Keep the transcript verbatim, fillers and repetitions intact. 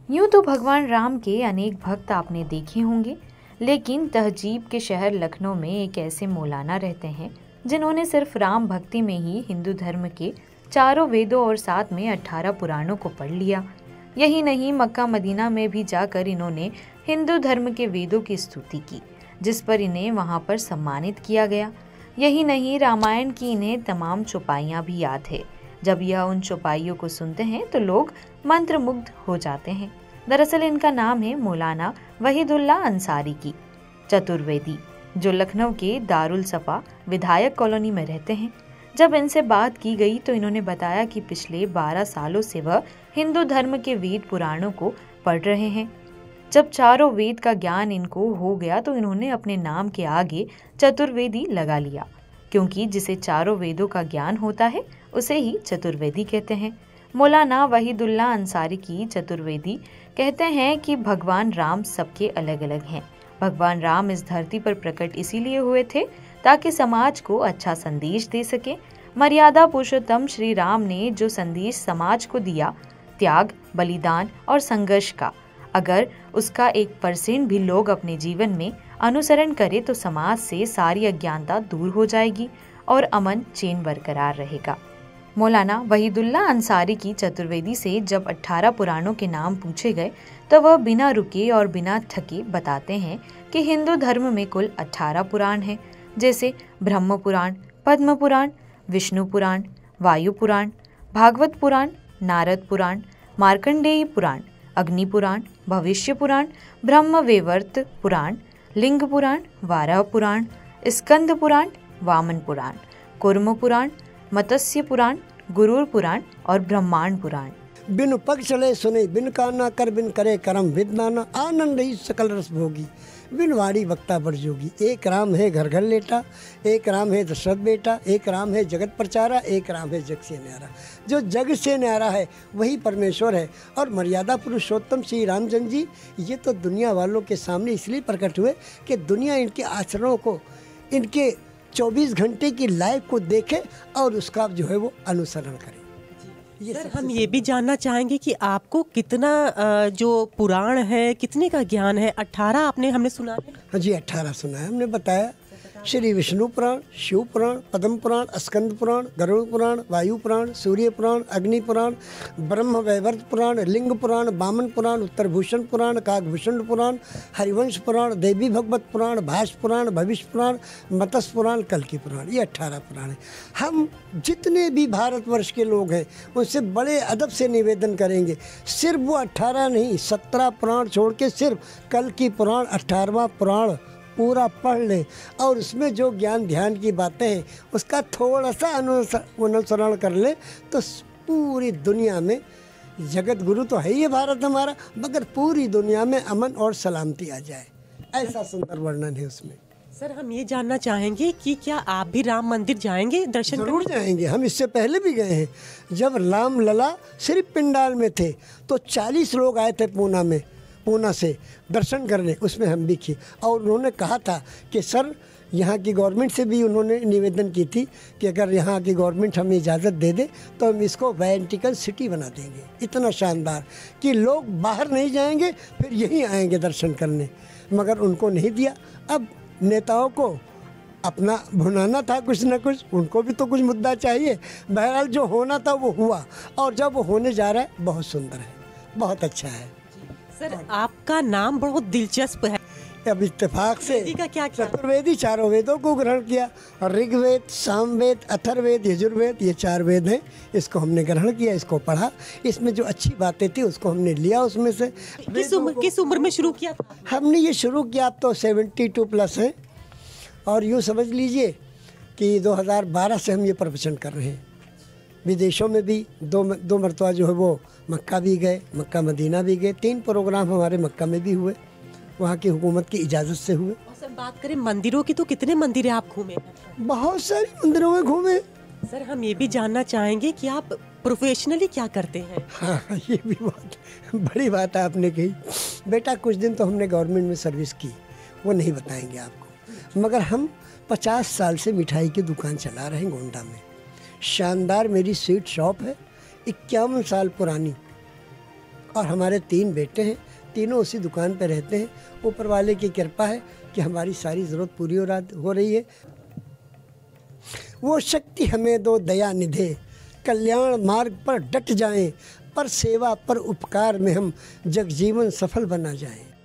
यूं तो भगवान राम के अनेक भक्त आपने देखे होंगे, लेकिन तहजीब के शहर लखनऊ में एक ऐसे मौलाना रहते हैं जिन्होंने सिर्फ राम भक्ति में ही हिंदू धर्म के चारों वेदों और साथ में अठारह पुराणों को पढ़ लिया। यही नहीं, मक्का मदीना में भी जाकर इन्होंने हिंदू धर्म के वेदों की स्तुति की, जिस पर इन्हें वहां पर सम्मानित किया गया। यही नहीं, रामायण की इन्हें तमाम चौपाइयाँ भी याद है। जब यह उन चौपाइयों को सुनते हैं तो लोग मंत्रमुग्ध हो जाते हैं। दरअसल इनका नाम है मौलाना वहीदुल्ला अंसारी की चतुर्वेदी, जो लखनऊ के दारुल सफा विधायक कॉलोनी में रहते हैं। जब इनसे बात की गई तो इन्होंने बताया कि पिछले बारह सालों से वह हिंदू धर्म के वेद पुराणों को पढ़ रहे हैं। जब चारों वेद का ज्ञान इनको हो गया तो इन्होंने अपने नाम के आगे चतुर्वेदी लगा लिया, क्योंकि जिसे चारों वेदों का ज्ञान होता है उसे ही चतुर्वेदी कहते हैं। मौलाना वहीदुल्ला अंसारी की चतुर्वेदी कहते हैं कि भगवान राम सबके अलग अलग हैं। भगवान राम इस धरती पर प्रकट इसीलिए हुए थे ताकि समाज को अच्छा संदेश दे सके। मर्यादा पुरुषोत्तम श्री राम ने जो संदेश समाज को दिया, त्याग, बलिदान और संघर्ष का, अगर उसका एक परसेंट भी लोग अपने जीवन में अनुसरण करें तो समाज से सारी अज्ञानता दूर हो जाएगी और अमन चैन बरकरार रहेगा। मौलाना वहीदुल्ला अंसारी की चतुर्वेदी से जब अठारह पुराणों के नाम पूछे गए तो वह बिना रुके और बिना थके बताते हैं कि हिंदू धर्म में कुल अठारह पुराण हैं, जैसे ब्रह्म पुराण, पद्म पुराण, विष्णु पुराण, वायु पुराण, भागवत पुराण, नारद पुराण, मार्कंडेय पुराण, अग्नि पुराण, भविष्य पुराण, ब्रह्म वैवर्त पुराण, लिंग पुराण, वाराह पुराण, स्कंद पुराण, वामन पुराण, कूर्म पुराण, मत्स्य पुराण, गुरुर पुराण और ब्रह्मांड पुराण। बिन पग चले सुने, बिन काना कर, बिन करे करम, विद्नाना आनंद ही सकल रस भोगी, बिन वाणी वक्ता बढ़ जोगी। एक राम है घर घर लेटा, एक राम है दशरथ बेटा, एक राम है जगत प्रचारा, एक राम है जग से न्यारा। जो जग से न्यारा है वही परमेश्वर है। और मर्यादा पुरुषोत्तम श्री रामचंद्र जी ये तो दुनिया वालों के सामने इसलिए प्रकट हुए कि दुनिया इनके आचरणों को, इनके चौबीस घंटे की लाइफ को देखे और उसका जो है वो अनुसरण करे। ये सर, हम ये भी जानना चाहेंगे कि आपको कितना जो पुराण है, कितने का ज्ञान है? अठारह आपने हमने सुना है। हाँ जी, अठारह सुना है हमने। बताया श्री विष्णु पुराण, शिव पुराण, पद्म पुराण, स्कंद पुराण, गरुड़ पुराण, वायु पुराण, सूर्य पुराण, अग्नि पुराण, ब्रह्म वैवर्त पुराण, लिंग पुराण, वामन पुराण, उत्तरभूषण पुराण, काकभूषण पुराण, हरिवंश पुराण, देवी भगवत पुराण, भाष पुराण, भविष्य पुराण, मत्स्य पुराण, कल्कि पुराण। ये अट्ठारह पुराण है। हम जितने भी भारतवर्ष के लोग हैं उनसे बड़े अदब से निवेदन करेंगे, सिर्फ वो अट्ठारह नहीं, सत्रह पुराण छोड़ के सिर्फ कल्कि पुराण अट्ठारहवां पुराण पूरा पढ़ लें और उसमें जो ज्ञान ध्यान की बातें हैं उसका थोड़ा सा अनुसरण कर लें तो पूरी दुनिया में, जगत गुरु तो है ही है भारत हमारा, मगर पूरी दुनिया में अमन और सलामती आ जाए, ऐसा सुंदर वर्णन है उसमें। सर, हम ये जानना चाहेंगे कि क्या आप भी राम मंदिर जाएंगे दर्शन? जरूर जाएंगे। हम इससे पहले भी गए हैं। जब राम लला सिर्फ पिंडाल में थे तो चालीस लोग आए थे पूना में, पूना से दर्शन करने, उसमें हम भी किए। और उन्होंने कहा था कि सर, यहाँ की गवर्नमेंट से भी उन्होंने निवेदन की थी कि अगर यहाँ की गवर्नमेंट हमें इजाज़त दे दे तो हम इसको वेंटिकल सिटी बना देंगे, इतना शानदार कि लोग बाहर नहीं जाएंगे, फिर यहीं आएंगे दर्शन करने। मगर उनको नहीं दिया। अब नेताओं को अपना भुनाना था कुछ ना कुछ, उनको भी तो कुछ मुद्दा चाहिए। बहरहाल जो होना था वो हुआ, और जब वो होने जा रहा है बहुत सुंदर है, बहुत अच्छा है। सर, आपका नाम बहुत दिलचस्प है। अब इत्तेफाक से का क्या चतुर्वेदी चारों वेदों को ग्रहण किया, और ऋग्वेद, सामवेद, अथर्ववेद, यजुर्वेद, ये चार वेद हैं, इसको हमने ग्रहण किया, इसको पढ़ा। इसमें जो अच्छी बातें थी उसको हमने लिया उसमें से। किस उम्र किस उम्र में शुरू किया था हमने ये शुरू किया? अब तो सेवेंटी टू प्लस है, और यूँ समझ लीजिए कि दो हज़ार बारह से हम ये प्रवचन कर रहे हैं। विदेशों में भी दो दो मरतबा जो है वो मक्का भी गए, मक्का मदीना भी गए। तीन प्रोग्राम हमारे मक्का में भी हुए, वहाँ की हुकूमत की इजाज़त से हुए। और सर, बात करें मंदिरों की तो कितने मंदिर आप घूमे? बहुत सारे मंदिरों में घूमे। सर, हम ये भी जानना चाहेंगे कि आप प्रोफेशनली क्या करते हैं? हाँ, ये भी बहुत बड़ी बात आपने कही। बेटा, कुछ दिन तो हमने गवर्नमेंट में सर्विस की, वो नहीं बताएंगे आपको, मगर हम पचास साल से मिठाई की दुकान चला रहे हैं गोंडा में। शानदार मेरी स्वीट शॉप है, इक्यावन साल पुरानी, और हमारे तीन बेटे हैं, तीनों उसी दुकान पे रहते हैं। ऊपर वाले की कृपा है कि हमारी सारी ज़रूरत पूरी हो रहा हो रही है। वो शक्ति हमें दो दया निधे, कल्याण मार्ग पर डट जाएं, पर सेवा पर उपकार में हम जगजीवन सफल बना जाएं।